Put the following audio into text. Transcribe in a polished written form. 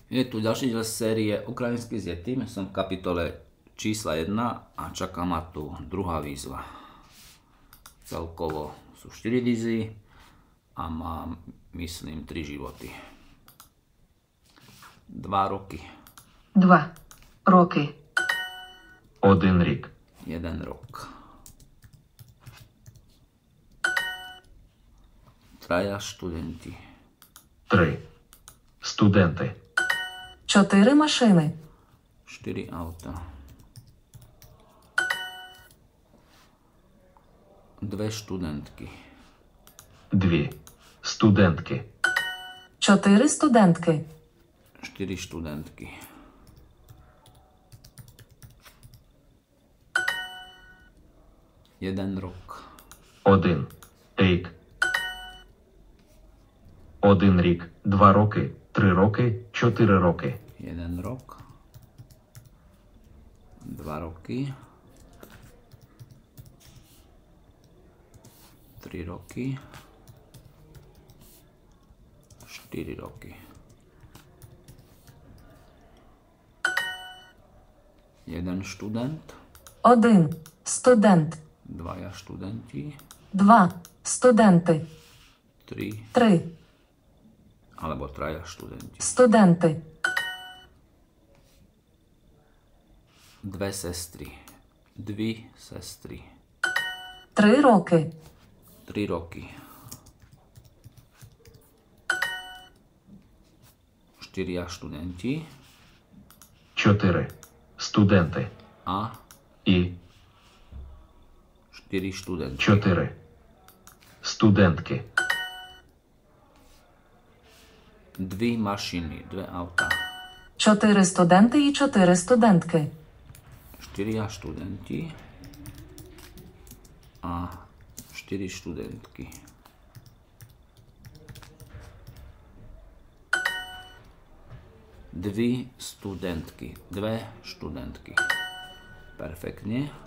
Je tu ďalší diel série Ukrajinský s Yetim. Som v kapitole čísla 1 a čaká ma tu druhá výzva. Celkovo sú 4 výzvy a mám, myslím, 3 životy. 2 roky. 2 роки. 1 рік. 1 rok. 3 študenti. 3 студенти. 4 машини. 4 auta. 2 študentky. 2 студентки. 4 студентки. 4 študentky. 1 rok. 1 рік. 1 рік. 2 роки. 3 роки. 4 роки. 1 rok. 2 roky. 3 roky. 4 roky. 1 študent. 1 студент. 2 študenti. 2 студенти. 3 3 alebo 3 študenti. студенти. 2 sestry. 2 sestry. 3 роки. 3 roky. 4 študenti 4 студенти. a І 4 študenti. 4 студентки. 2 mašiny, 2 auta. 4 студенти і 4 студентки. 4 študenti a 4 študentky. 2 studentky, 2 študentky. Perfektne.